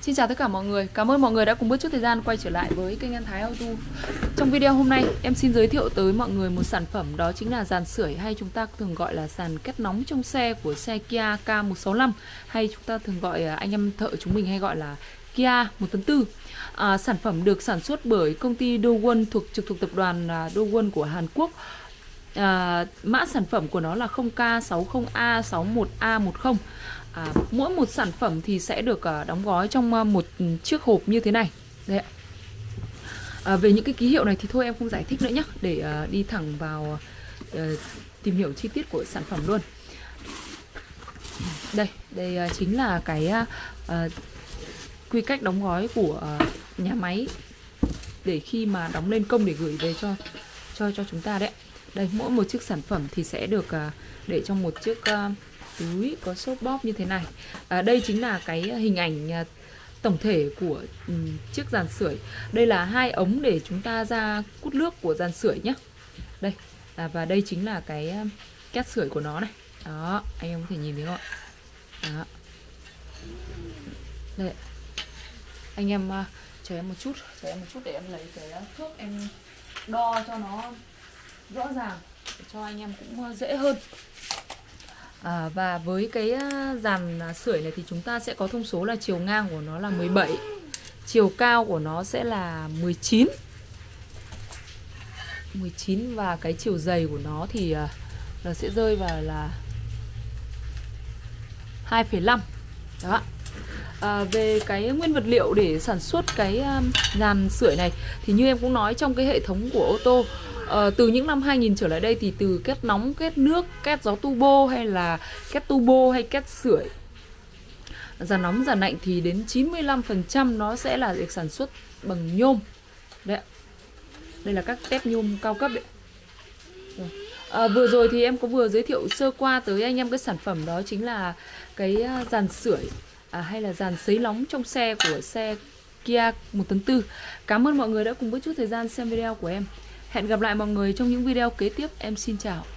Xin chào tất cả mọi người. Cảm ơn mọi người đã cùng bớt chút thời gian quay trở lại với kênh An Thái Auto. Trong video hôm nay em xin giới thiệu tới mọi người một sản phẩm, đó chính là dàn sưởi hay chúng ta thường gọi là dàn kết nóng trong xe của xe Kia K165, hay chúng ta thường gọi anh em thợ chúng mình hay gọi là Kia 1.4 tấn. Sản phẩm được sản xuất bởi công ty Dowon trực thuộc tập đoàn Dowon của Hàn Quốc. Mã sản phẩm của nó là 0K60A61A10. Mỗi một sản phẩm thì sẽ được đóng gói trong một chiếc hộp như thế này. Đây ạ. Về những cái ký hiệu này thì thôi em không giải thích nữa nhé, để đi thẳng vào tìm hiểu chi tiết của sản phẩm luôn. Đây chính là cái quy cách đóng gói của nhà máy để khi mà đóng lên công để gửi về cho chúng ta đấy. Đây, mỗi một chiếc sản phẩm thì sẽ được để trong một chiếc túi có xốp bóp như thế này. Đây chính là cái hình ảnh tổng thể của chiếc dàn sưởi. Đây là hai ống để chúng ta ra cút nước của dàn sưởi nhé. Đây, và đây chính là cái két sưởi của nó này. Đó, anh em có thể nhìn thấy không ạ? Đó. Đây, anh em chờ em một chút để em lấy cái thước em đo cho nó rõ ràng, để cho anh em cũng dễ hơn. Và với cái dàn sưởi này thì chúng ta sẽ có thông số là chiều ngang của nó là 17, chiều cao của nó sẽ là 19 và cái chiều dày của nó thì nó sẽ rơi vào là 2,5. Đó. Về cái nguyên vật liệu để sản xuất cái dàn sưởi này thì như em cũng nói trong cái hệ thống của ô tô, từ những năm 2000 trở lại đây thì từ két nóng, két nước, két gió turbo hay là két turbo hay két sưởi, dàn nóng, dàn lạnh thì đến 95% nó sẽ là được sản xuất bằng nhôm. Đấy, đây là các tép nhôm cao cấp đấy. Vừa rồi thì em có vừa giới thiệu sơ qua tới anh em cái sản phẩm, đó chính là cái dàn sưởi hay là dàn sấy nóng trong xe của xe Kia 1.4 tấn. Cảm ơn mọi người đã cùng với chút thời gian xem video của em. Hẹn gặp lại mọi người trong những video kế tiếp. Em xin chào.